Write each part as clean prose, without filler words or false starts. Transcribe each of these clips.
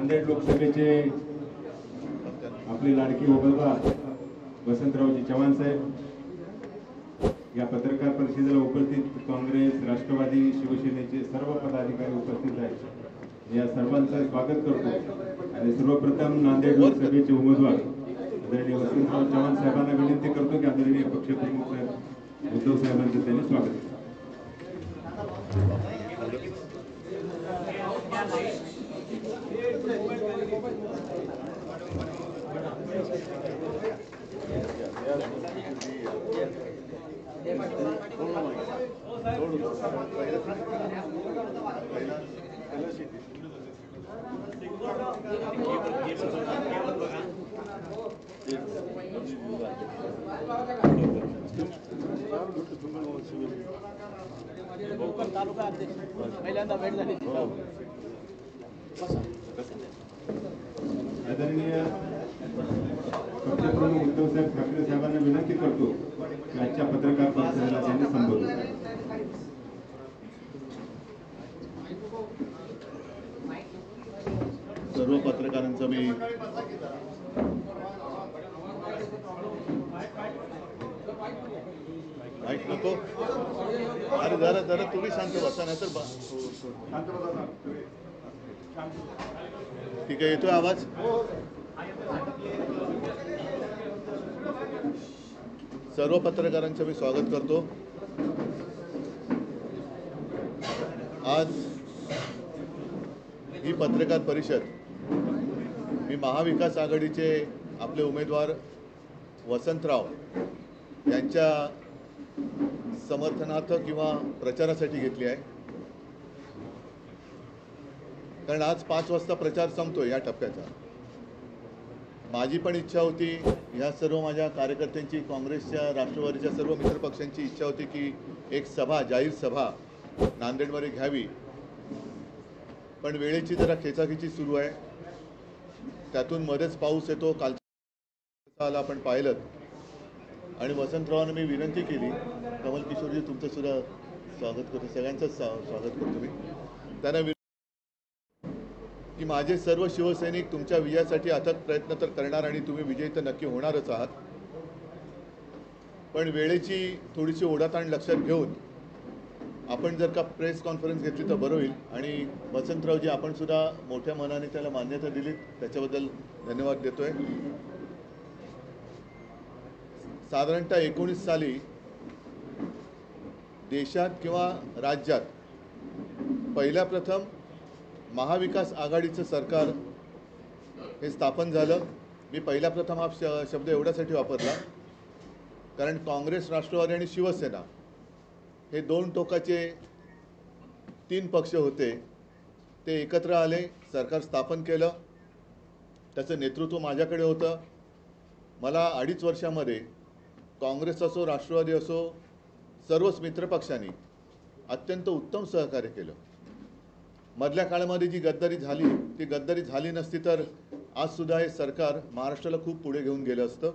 नांदेड लोकसभेचे आपले लाडके उमेदवार वसंतरावजी चव्हाण साहेब, या पत्रकार परिषदेला उपस्थित काँग्रेस, राष्ट्रवादी, शिवसेनेचे सर्व पदाधिकारी उपस्थित आहेत। या सर्वांचं स्वागत करतो आणि सर्वप्रथम नांदेड लोकसभेचे उमेदवार आदरणीय वसंतराव चव्हाण साहेबांना विनंती करतो की आदरणीय पक्षप्रमुख उद्धव साहेबांचं त्यांनी स्वागत करावं। आदरणीय पक्षप्रमुख उद्धव साहेब ठाकरे साहेबांना विनंती करतो की आजच्या पत्रकार परिषदेला त्यांनी संबोधन। सर्व पत्रकारांचा मी माईक नको, अरे जरा जरा तुम्ही शांत बसा, नाही तर ठीक आहे, येतोय आवाज? सर्व पत्रकारांचं मी स्वागत करतो। आज ही पत्रकार परिषद मी महाविकास आघाडीचे आपले उमेदवार वसंतराव यांच्या समर्थनार्थ किंवा प्रचारासाठी घेतली आहे, कारण आज 5 वाजता प्रचार संपतोय या टप्प्याचा। माझी पण इच्छा होती, ह्या सर्व माझ्या कार्यकर्त्यांची, काँग्रेसच्या, राष्ट्रवादीच्या सर्व मित्रपक्षांची इच्छा होती की एक सभा, जाहीर सभा नांदेडमध्ये घ्यावी, पण वेळेची जरा खेचाखेची सुरू आहे। त्यातून मध्येच पाऊस येतो, कालचा आपण पाहिलं, आणि वसंतरावांना मी विनंती केली, कमल किशोरजी तुमचं सुद्धा स्वागत करतो, सगळ्यांचंच स्वागत करतो मी, त्यांना की माझे सर्व शिवसैनिक तुमच्या विजयासाठी अथक प्रयत्न तर करणार आणि तुम्ही विजयी तर नक्की होणारच आहात, पण वेळेची थोडीशी ओढाताण लक्षात घेऊन आपण जर का प्रेस कॉन्फरन्स घेतली तर बरं होईल। आणि वसंतरावजी आपण सुद्धा मोठ्या मनाने त्याला मान्यता दिली, त्याच्याबद्दल धन्यवाद देतोय। साधारणतः 19 साली देशात किंवा राज्यात पहिल्या प्रथम महाविकास आघाडीचं सरकार हे स्थापन झालं। मी पहिल्या प्रथम हा शब्द एवढ्यासाठी वापरला कारण काँग्रेस, राष्ट्रवादी आणि शिवसेना हे 2 टोकाचे 3 पक्ष होते, ते एकत्र आले, सरकार स्थापन केलं, त्याचं नेतृत्व माझ्याकडे होतं। मला 2.5 वर्षामध्ये काँग्रेस असो, राष्ट्रवादी असो, सर्वच मित्रपक्षांनी अत्यंत उत्तम सहकार्य केलं। मधल्या काळामध्ये जी गद्दारी झाली ती गद्दारी झाली नसती तर आज सुद्धा हे सरकार महाराष्ट्राला खूप पुढे घेऊन गेलं असतं।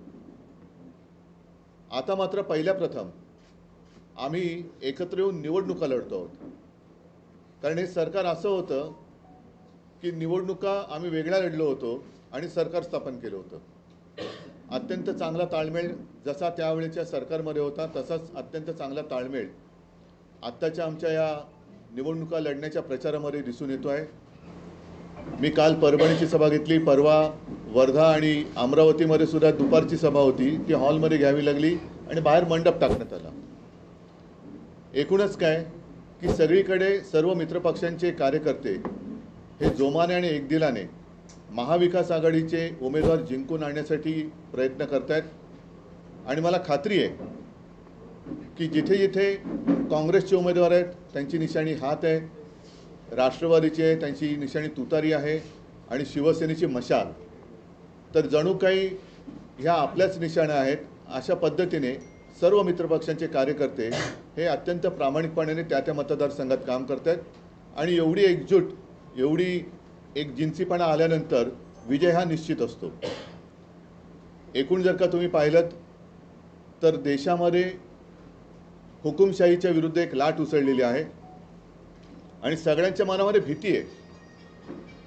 आता मात्र पहिल्या प्रथम आम्ही एकत्र येऊन निवडणुका लढतो आहोत, कारण हे सरकार असं होतं की निवडणुका आम्ही वेगळ्या लढलो होतो आणि सरकार स्थापन केलं होतं। अत्यंत चांगला ताळमेळ जसा त्यावेळेच्या सरकारमध्ये होता तसाच अत्यंत चांगला ताळमेळ आत्ताच्या आमच्या या निवडणुका लढण्याच्या प्रचारामध्ये दिसून येतो आहे। मी काल परभणीची सभा घेतली, परवा वर्धा आणि अमरावतीमध्ये सुद्धा दुपारची सभा होती, ती हॉलमध्ये घ्यावी लागली आणि बाहेर मंडप टाकण्यात आला। एकूणच काय की सगळीकडे सर्व मित्रपक्षांचे कार्यकर्ते हे जोमाने आणि एकदिलाने महाविकास आघाडीचे उमेदवार जिंकून आणण्यासाठी प्रयत्न करत आहेत, आणि मला खात्री आहे की जिथे जिथे काँग्रेसचे उमेदवार आहेत त्यांची निशाणी हात आहे, राष्ट्रवादीची आहे त्यांची निशाणी तुतारी आहे, आणि शिवसेनेची मशाल, तर जणू काही ह्या आपल्याच निशाण्या आहेत। अशा पद्धतीने सर्व मित्रपक्षांचे कार्यकर्ते हे अत्यंत प्रामाणिकपणे त्या मतदारसंघात काम करत आहेत, आणि एवढी एकजूट, एवढी एक जिन्सीपणा आल्यानंतर विजय हा निश्चित असतो। एकूण जर का तुम्ही पाहिलं तर देशामध्ये हुकुमशाहीच्या विरुद्ध एक लाट उसळलेली आहे, आणि सगळ्यांच्या मनामध्ये भीती आहे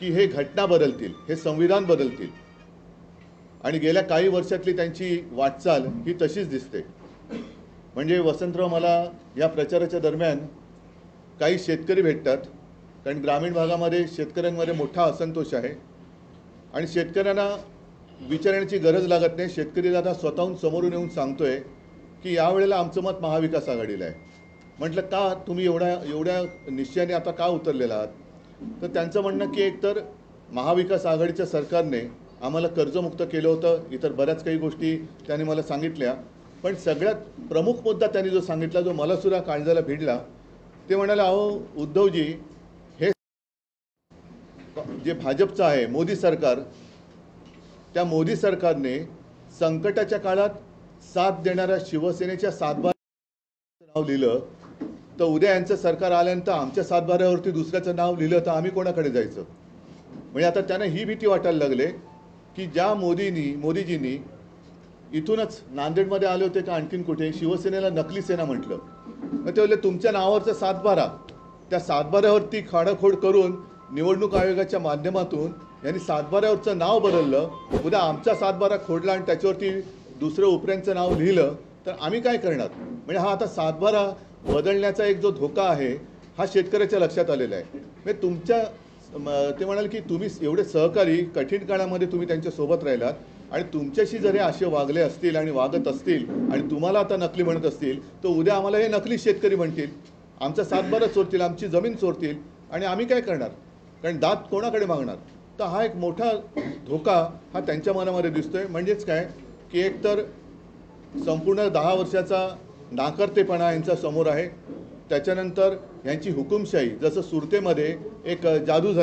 की हे घटना बदलतील, हे संविधान बदलतील आणि गेल्या काही वर्षातली त्यांची वाटचाल ही तशीच दिसते. म्हणजे वसंतराव, मला या प्रचाराच्या दरम्यान काही शेतकरी भेटतात, कारण ग्रामीण भागामध्ये शेतकऱ्यांमध्ये मोठा असंतोष आहे आणि शेतकऱ्यांना विचारण्याची गरज लागत नाही. शेतकरी दादा स्वतःहून समोरून येऊन सांगतोय की यावेळेला आमचं मत महाविकास आघाडीला आहे. म्हटलं का तुम्ही एवढ्या निश्चयाने आता का उतरलेला आहात? तर त्यांचं म्हणणं की एकतर महाविकास आघाडीच्या सरकारने आम्हाला कर्जमुक्त केलं होतं, इतर बऱ्याच काही गोष्टी त्यांनी मला सांगितल्या, पण सगळ्यात प्रमुख मुद्दा त्यांनी जो सांगितला, जो मला सुद्धा काळजाला भिडला, ते म्हणाले, अहो उद्धवजी, हे जे भाजपचं आहे मोदी सरकार, त्या मोदी सरकारने संकटाच्या काळात साथ देणाऱ्या शिवसेनेच्या सातबाऱ्याचं नाव लिहिलं, तर उद्या यांचं सरकार आल्यानंतर आमच्या सातबाऱ्यावरती दुसऱ्याचं नाव लिहिलं तर आम्ही कोणाकडे जायचं? म्हणजे आता त्यांना ही भीती वाटायला लागले की ज्या मोदीजींनी इथूनच नांदेडमध्ये आले होते का आणखीन कुठे शिवसेनेला नकली सेना म्हटलं, मग ते बोलले तुमच्या नावावरचा सातबारा, त्या सातबाऱ्यावरती खाडाखोड करून निवडणूक आयोगाच्या माध्यमातून यांनी सातबाऱ्यावरचं नाव बदललं, उद्या आमचा सातबारा खोडला आणि त्याच्यावरती दुसरं उपऱ्यांचं नाव लिहिलं तर आम्ही काय करणार? म्हणजे हा आता सातबारा बदलण्याचा एक जो धोका आहे हा शेतकऱ्याच्या लक्षात आलेला आहे. म्हणजे ते म्हणाले की तुम्ही एवढे सहकारी कठीण काळामध्ये तुम्ही त्यांच्यासोबत राहिलात आणि तुमच्याशी जर हे असे वागले असतील आणि वागत असतील आणि तुम्हाला आता नकली म्हणत असतील तर उद्या आम्हाला हे नकली शेतकरी म्हणतील, आमचा सातबारा चोरतील, आमची जमीन चोरतील आणि आम्ही काय करणार? कारण दात कोणाकडे मागणार? तर हा एक मोठा धोका हा त्यांच्या मनामध्ये दिसतोय. म्हणजेच काय की एकतर संपूर्ण 10 वर्षाचा नाकर्तेपणा यांच्या समोर आहे, त्याच्यानंतर यांची हुकुमशाही, जसं सुरतेमध्ये एक जादू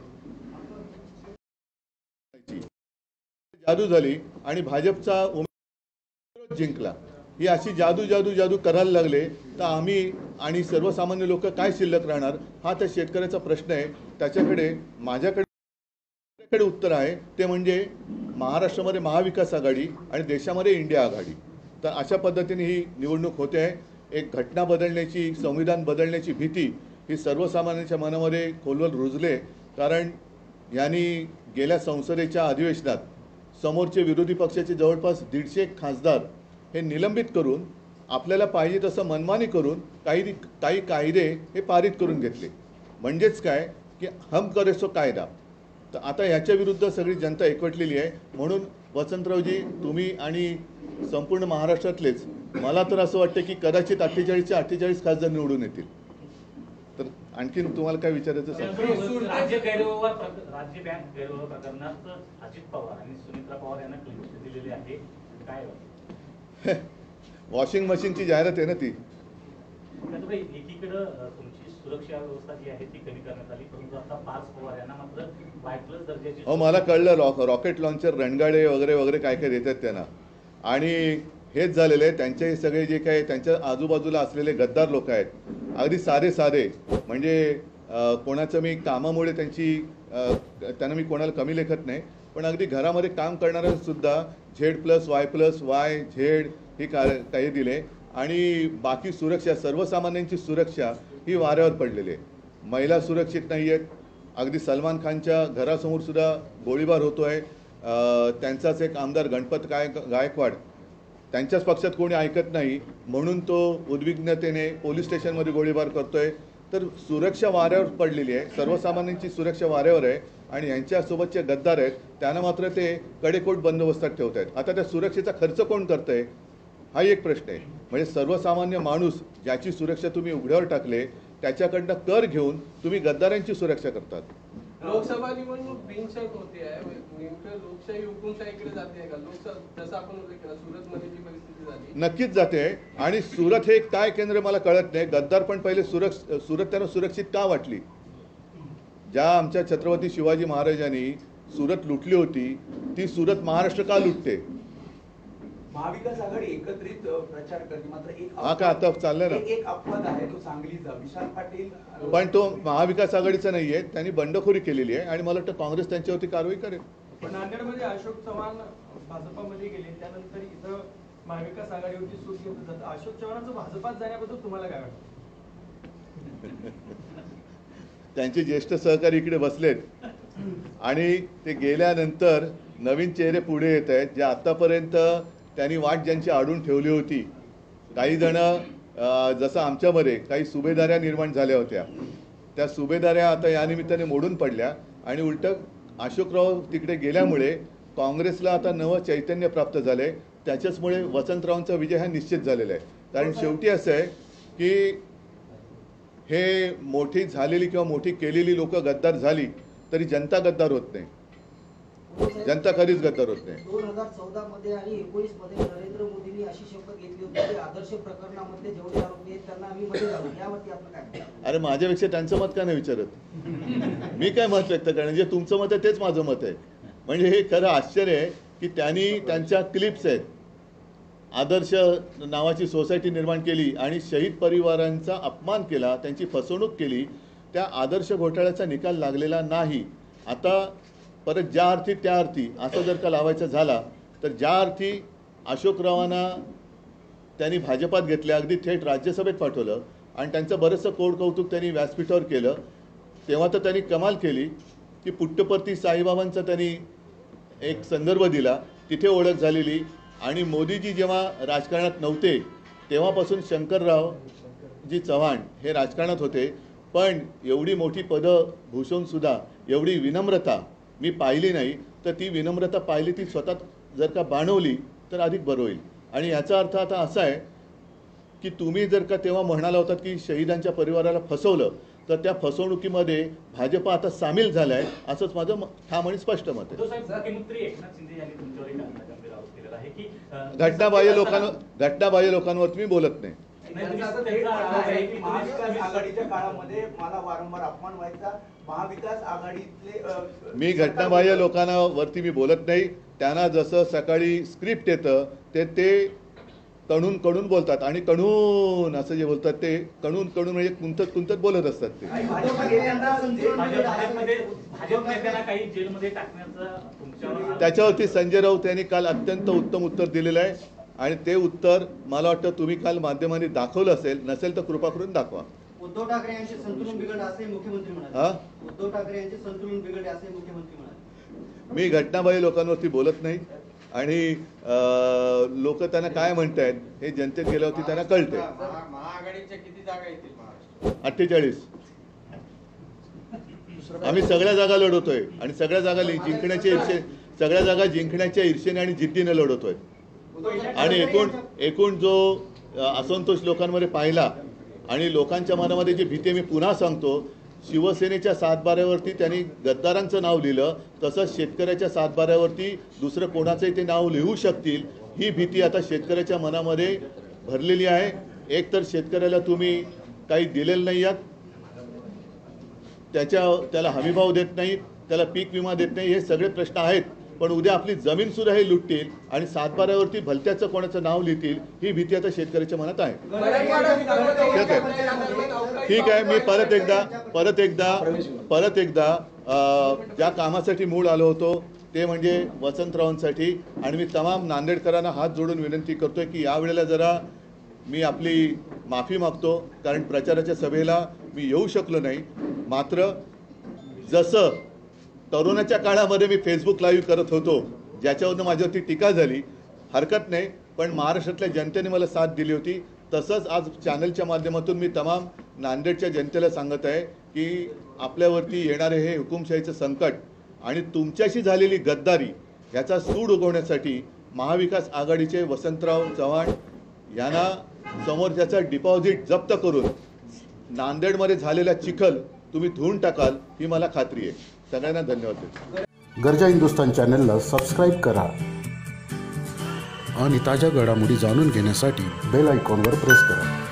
झाली आणि भाजपचा उमेदवार जिंकला, ही अशी जादू करायला लागले तर आम्ही आणि सर्वसामान्य लोक काय शिल्लक राहणार? हा त्या शेतकऱ्याचा प्रश्न आहे. त्याच्याकडे माझ्याकडे उत्तर आहे, ते म्हणजे महाराष्ट्रामध्ये महाविकास आघाडी आणि देशामध्ये इंडिया आघाडी. तर अशा पद्धतीने ही निवडणूक होते आहे. एक घटना बदलण्याची, संविधान बदलण्याची भीती ही सर्वसामान्यांच्या मनामध्ये खोलवर रुजले, कारण यांनी गेल्या संसदेच्या अधिवेशनात समोरचे विरोधी पक्षाचे जवळपास 150 खासदार हे निलंबित करून आपल्याला पाहिजे तसं मनमानी करून काही कायदे हे पारित करून घेतले. म्हणजेच काय की हम करे सो कायदा. तर आता याच्या विरुद्ध सगळी जनता एकवटलेली आहे. म्हणून वसंतरावजी, तुम्ही आणि संपूर्ण महाराष्ट्रातलेच, मला तर असं वाटतं की कदाचित 48चे 48 खासदार निवडून येतील. तर आणखीन तुम्हाला काय विचारायचं सांगा. राज्य बँक गैरव्यवहार प्रकरणात अजित पवार आणि सुनित्रा पवार यांना क्लीन चिट दिलेली आहे, काय? वॉशिंग मशीनची जाहिरात आहे ना ती. एकीकडे तुमची सुरक्षा व्यवस्था जी आहे ती कमी करण्यात आली, परंतु आता पार्थ पवार यांना मात्र Y+ दर्जाची. मला कळलं, रॉकेट लॉन्चर, रणगाडे वगैरे वगैरे काय काय देतात त्यांना. आणि हेच झालेलं आहे, त्यांचे सगळे जे काही त्यांच्या आजूबाजूला असलेले गद्दार लोक आहेत, अगदी साधे, म्हणजे कोणाचं मी कामामुळे त्यांना मी कोणाला कमी लेखत नाही, पण अगदी घरामध्ये काम करणाऱ्या सुद्धा Z+Y+Y Z ही काही दिले आणि बाकी सुरक्षा, सर्वसामान्यांची सुरक्षा ही वाऱ्यावर पडलेली आहे. महिला सुरक्षित नाही आहेत. अगदी सलमान खानच्या घरासमोर सुद्धा गोळीबार होतो आहे. त्यांचाच एक आमदार गणपत गायकवाड, त्यांच्याच पक्षात कोणी ऐकत नाही म्हणून तो उद्विग्नतेने पोलीस स्टेशनमध्ये गोळीबार करतोय. तर सुरक्षा वाऱ्यावर पडलेली आहे, सर्वसामान्यांची सुरक्षा वाऱ्यावर आहे आणि यांच्यासोबतचे गद्दार आहेत त्यांना मात्र ते कडेकोट बंदोबस्तात ठेवत आहेत. आता त्या सुरक्षेचा खर्च कोण करतंय हा एक प्रश्न आहे. म्हणजे सर्वसामान्य माणूस ज्याची सुरक्षा तुम्ही उघड्यावर टाकले त्याच्याकडनं कर घेऊन तुम्ही गद्दारांची सुरक्षा करतात. लोकसभा निवडणूक बिनशर्त होते आहे, नेमकं लोकशाही हुकुमशाहीकडे जाते का? जसं आपण उल्लेख केला सुरतमध्ये जी परिस्थिती झाली, नक्कीच जाते. आणि सुरत हे काय केंद्र मला कळत नाही. गद्दार पण पहिले सुरत त्यांना सुरक्षित का वाटली? ज्या आमच्या छत्रपती शिवाजी महाराजांनी सुरत लुटली होती ती सुरत महाराष्ट्र का लुटते? महाविकास आघाडी एकत्रित प्रचार करते, मात्र हा का आता चाललंय ना, एक अपवाद आहे तो सांगलीचा. विशाल पाटील, पण तो महाविकास आघाडीचा नाहीये, त्यांनी बंडखोरी केलेली आहे आणि मला वाटतं काँग्रेस त्यांच्यावरती कारवाई करेल. पण नांदेडमध्ये अशोक चव्हाण भाजपामध्ये गेले, त्यानंतर इथं महाविकास आघाडीवरती सूट घेतलं जातं. अशोक चव्हाणांचं भाजपात जाण्याबद्दल तुम्हाला काय वाटतं? त्यांचे ज्येष्ठ सहकारी इकडे बसलेत, आणि ते गेल्यानंतर नवीन चेहरे पुढे येत आहेत, जे आत्तापर्यंत त्यांनी वाट ज्यांची आडून ठेवली होती. काही जण जसं आमच्यामध्ये काही सुभेदाऱ्या निर्माण झाल्या होत्या, त्या सुभेदाऱ्या आता या निमित्ताने मोडून पडल्या आणि उलटं अशोकराव तिकडे गेल्यामुळे काँग्रेसला आता नवं चैतन्य प्राप्त झालं आहे. त्याच्याचमुळे वसंतरावांचा विजय हा निश्चित झालेला आहे. कारण शेवटी असं आहे की हे मोठी झालेली किंवा मोठी केलेली लोक गद्दार झाली तरी जनता गद्दार होत नाही. जनता कधीच गद्दार होत नाही. 2014 मध्ये आणि 19 मध्ये नरेंद्र मोदींनी अशी शपथ घेतली होती की आदर्श प्रकरणामध्ये जेवढे आरोपी आहेत त्यांना आम्ही मध्ये घालू. यावरती आपलं काय? अरे माझ्यापेक्षा त्यांचं मत का नाही विचारत? मी काय मत व्यक्त करणार? जे तुमचं मत आहे तेच माझं मत आहे. म्हणजे हे खरं आश्चर्य आहे की त्यांनी त्यांच्या क्लिप्स आहेत, आदर्श नावाची सोसायटी निर्माण केली आणि शहीद परिवारांचा अपमान केला, त्यांची फसवणूक केली. त्या आदर्श घोटाळ्याचा निकाल लागलेला नाही. आता परत ज्या अर्थी त्या अर्थी असं जर का लावायचं झाला तर ज्या अर्थी अशोकरावांना त्यांनी भाजपात घेतल्या, अगदी थेट राज्यसभेत पाठवलं आणि त्यांचं बरंचसं कौतुक त्यांनी व्यासपीठावर केलं, तेव्हा तर त्यांनी कमाल केली की पुट्टपर्ती साईबाबांचा त्यांनी एक संदर्भ दिला, तिथे ओळख झालेली. आणि मोदीजी जेव्हा राजकारणात नव्हते तेव्हापासून शंकररावजी चव्हाण हे राजकारणात होते, पण एवढी मोठी पदं भूषवूनसुद्धा एवढी विनम्रता मी पाहिली नाही. तर ती विनम्रता पाहिली ती स्वतः जर का बाणवली तर अधिक बरं होईल. आणि याचा अर्थ आता असा आहे की तुम्ही जर का तेव्हा म्हणाला होतात की शहीदांच्या परिवाराला फसवलं, तर त्या फसवणुकीमध्ये भाजप आता सामील झाला आहे, असंच माझं ठाम आणि स्पष्ट मत आहे. मुख्यमंत्री एकनाथ शिंदे यांनी तुमच्यावर एक गंभीर आरोप केलेला आहे की घटनाबाह्य लोकांवर मी बोलत नाही. महाविकास आघाडीच्या काळामध्ये मला वारंवार अपमान व्हायचा. महाविकास आघाडीतले मी घटनाबाह्य लोकांवरती मी बोलत नाही. त्यांना जसं सकाळी स्क्रिप्ट येतं ते कणून बोलतात आणि कणून असं जे बोलतात ते कणून म्हणजे कुंतत बोलत असतात ते. त्याच्यावरती संजय राऊत यांनी काल अत्यंत उत्तम उत्तर दिलेलं आहे आणि ते उत्तर मला वाटतं तुम्ही काल माध्यमांनी दाखवलं असेल, नसेल तर कृपा करून दाखवा. उद्धव ठाकरे यांचे संतुलन बिघडले असे मुख्यमंत्री म्हणाले. उद्धव ठाकरे यांचे संतुलन बिघडले असे मुख्यमंत्री म्हणाले. मी घटनाबाह्य लोकांवरती बोलत नाही आणि लोक त्यांना काय म्हणतायत हे जनतेत गेल्यावरती त्यांना कळते. महाआघाडीच्या किती जागा येतील महाराष्ट्रात? 48. आम्ही सगळ्या जागा लढवतोय आणि सगळ्या जागा जिंकण्याच्या ईर्षेने आणि जिद्दीने लढवतोय. आणि एकूण जो असंतोष लोकांमध्ये पाहिला आणि लोकांच्या मनामध्ये जी भीती, मी पुन्हा सांगतो, शिवसेनेच्या सातबाऱ्यावरती त्यांनी गद्दारांचं नाव लिहिलं, तसंच शेतकऱ्याच्या सातबाऱ्यावरती दुसरं कोणाचंही ते नाव लिहू शकतील, ही भीती आता शेतकऱ्याच्या मनामध्ये भरलेली आहे. एक तर शेतकऱ्याला तुम्ही काही दिलेलं नाही आहात, त्याला हमीभाव देत नाही, त्याला पीक विमा देत नाही, हे सगळे प्रश्न आहेत. पण उद्या आपली जमीनसुद्धा हे लुटतील आणि सातबाऱ्यावरती भलत्याचं कोणाचं नाव लिहितील, ही भीती आता शेतकऱ्याच्या मनात आहे. ठीक आहे. मी परत एकदा ज्या कामासाठी मूळ आलो होतो ते म्हणजे वसंतरावांसाठी, आणि मी तमाम नांदेडकरांना हात जोडून विनंती करतोय की यावेळेला जरा मी आपली माफी मागतो, कारण प्रचाराच्या सभेला मी येऊ शकलो नाही. मात्र जसं तरुणाच्या काळामध्ये मी फेसबुक लाईव्ह करत होतो, ज्याच्यावरनं माझ्यावरती टीका झाली, हरकत नाही, पण महाराष्ट्रातल्या जनतेने मला साथ दिली होती, तसंच आज चॅनलच्या माध्यमातून मी तमाम नांदेडच्या जनतेला सांगत आहे की आपल्यावरती येणारे हे हुकुमशाहीचं संकट आणि तुमच्याशी झालेली गद्दारी याचा सूड उगवण्यासाठी महाविकास आघाडीचे वसंतराव चव्हाण यांना समोरच्याचा डिपॉझिट जप्त करून नांदेडमध्ये झालेला चिखल तुम्ही धुवून टाकाल ही मला खात्री आहे. सगळ्यांना धन्यवाद देतो. गर्जा हिंदुस्तान चॅनलला सबस्क्राईब करा आणि ताज्या घडामोडी जाणून घेण्यासाठी बेल आयकॉनवर प्रेस करा.